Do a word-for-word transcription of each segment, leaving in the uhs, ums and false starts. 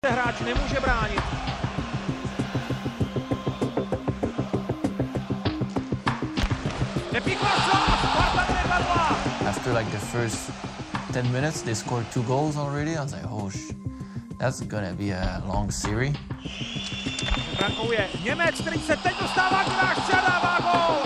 Hráč nemůže bránit. After like the first ten minutes, they scored two goals already. I was like, oh, sh that's gonna be a long series. Brankou je Němec, který se teď dostává k nášce a dává gól.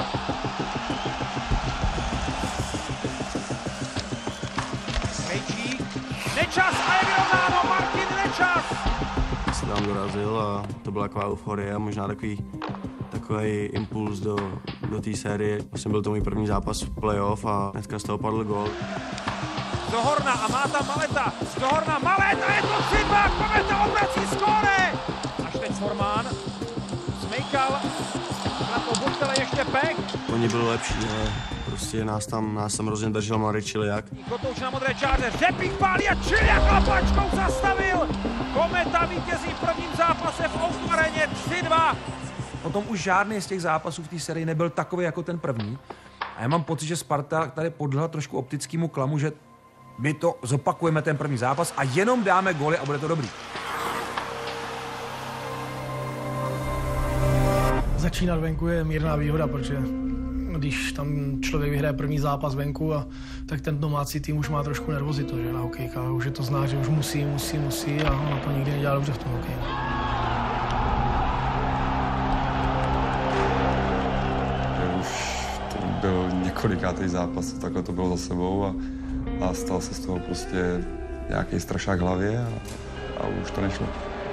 Krejčík, Nečas a je vyrovnáno, Martin Nečas. Jsem tam dorazil a to byla taková euforie a možná takový, takový impuls do, do té série. Vlastně byl to můj první zápas v playoff a hnedka z toho padl gól. Zohorna a má tam Maleta. Zohorna, Malet a je to tři dva. Kometa obrací skóre. Až teď Formán. Smejkal. Na to Buchtele ještě Pek. Oni byli lepší, ale prostě nás tam, nás tam hrozně držel Marek Čiliak. Kotouč na modré čáře. Řepík pálí a Čiliak lapačkou zastavil. Kometa vítězí v prvním zápase v O dva Areně tři dva. Potom už žádný z těch zápasů v té sérii nebyl takový jako ten první. A já mám pocit, že Sparta tady podlehla trošku optickému klamu, že my to zopakujeme ten první zápas a jenom dáme góly a bude to dobrý. Začínat venku je mírná výhoda, protože když tam člověk vyhraje první zápas venku, a, tak ten domácí tým už má trošku nervozitu, že na hokejka. Už je to zná, že už musí, musí, musí a ona to nikdy nedělá dobře v tom hokeji. Už to byl několikátý zápas, takhle to bylo za sebou a, a stal se z toho prostě nějaký strašák v hlavě a, a už to nešlo.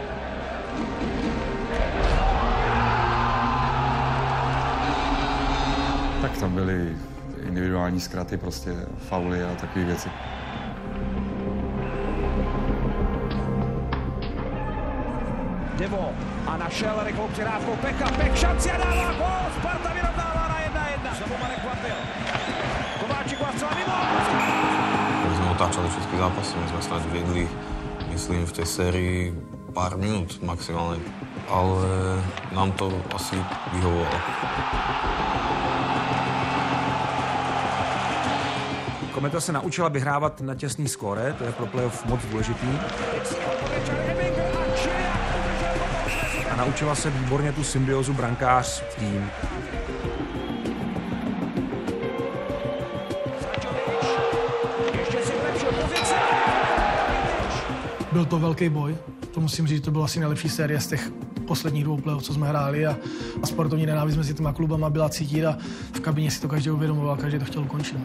Tak tam byly individuální zkraty, prostě fauly a takové věci. Devo a našel rychlou přirávkou Peka. Pek šanci a dává gól. Sparta vyrovnává na jedna jedna. Znovu Marek Kvapil. Kováčik má vcela mimo. My jsme otáčali všetky zápasy. My jsme snad viedli, myslím, v té sérii pár minút maximálně. Ale nám to asi vyhovovalo. Kometa se naučila vyhrávat na těsný skóre, to je pro playoff moc důležitý. A naučila se výborně tu symbiozu brankář tým. Byl to velký boj, to musím říct, to byla asi nejlepší série z těch posledních dvou playoff, co jsme hráli, a, a sportovní nenávist mezi těma klubama byla cítit a v kabině si to každý uvědomoval, každý to chtěl ukončit.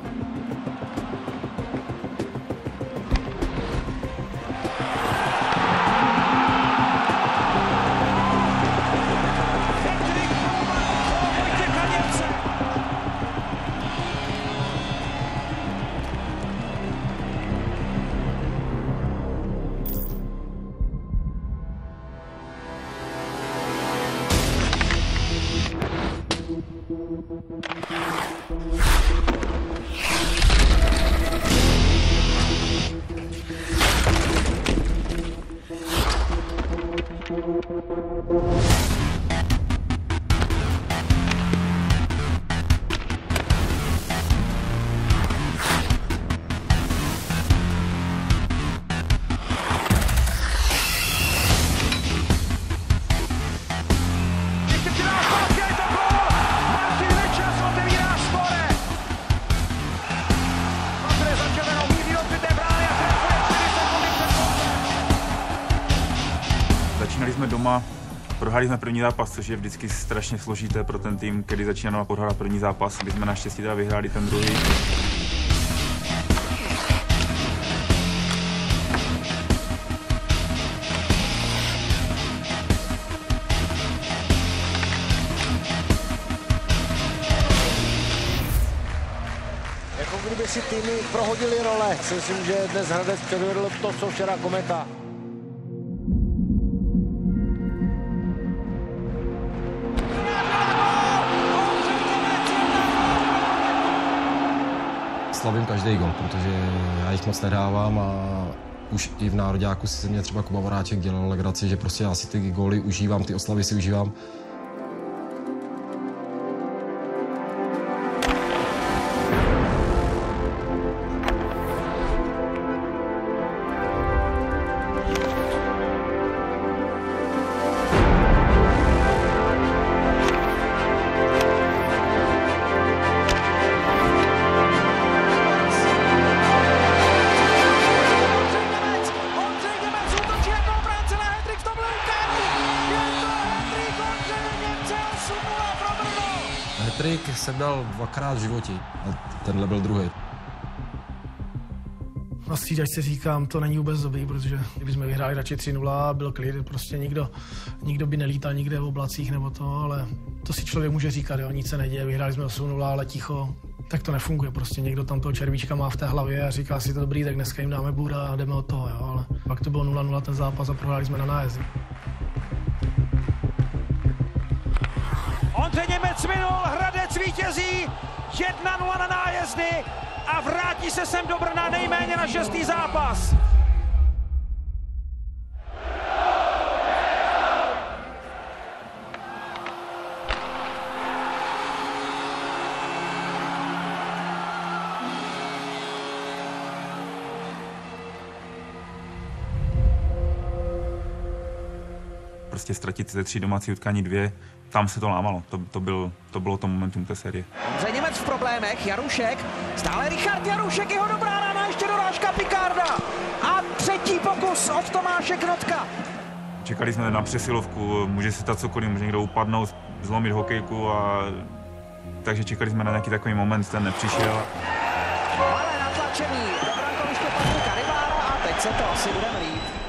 Začínali jsme doma, prohráli jsme první zápas, což je vždycky strašně složité pro ten tým, který začíná doma prohrát první zápas. My jsme naštěstí teda vyhráli ten druhý. Jako kdyby si týmy prohodili role, si myslím, že dnes Hradec předvedl to, co včera Kometa. Slavím každý gol, protože já jich moc nedávám a už i v nároďáku si se mě třeba Kuba Voráček dělal legraci, že prostě já si ty góly užívám, ty oslavy si užívám. Hattrick jsem dal dvakrát v životě a tenhle byl druhý. Na střídačce říkám, to není vůbec dobrý, protože kdybychom vyhráli radši tři nula, byl klid, prostě nikdo, nikdo by nelítal nikde v oblacích nebo to, ale to si člověk může říkat, jo, nic se neděje, vyhráli jsme osm nula, ale ticho, tak to nefunguje, prostě někdo tam toho červíčka má v té hlavě a říká si to dobrý, tak dneska jim dáme bůra a jdeme od toho, jo, ale pak to bylo nula nula ten zápas a prohráli jsme na nájezdy. Ondřej Němec minul, Hradec vítězí, jedna nula na nájezdy a vrátí se sem do Brna nejméně na šestý zápas. Prostě ztratit ze tří domácí utkání dvě, tam se to lámalo. To, to, byl, to bylo to momentum té série. Ondřej Němec v problémech, Jarušek, stále Richard Jarušek, jeho dobrá rána, ještě dorážka Picarda a třetí pokus od Tomáše Knotka. Čekali jsme na přesilovku, může se stát cokoliv, může někdo upadnout, zlomit hokejku, a takže čekali jsme na nějaký takový moment, ten nepřišel. Ale natlačený do brankoviště Patrika Rybára a teď se to asi budeme líp.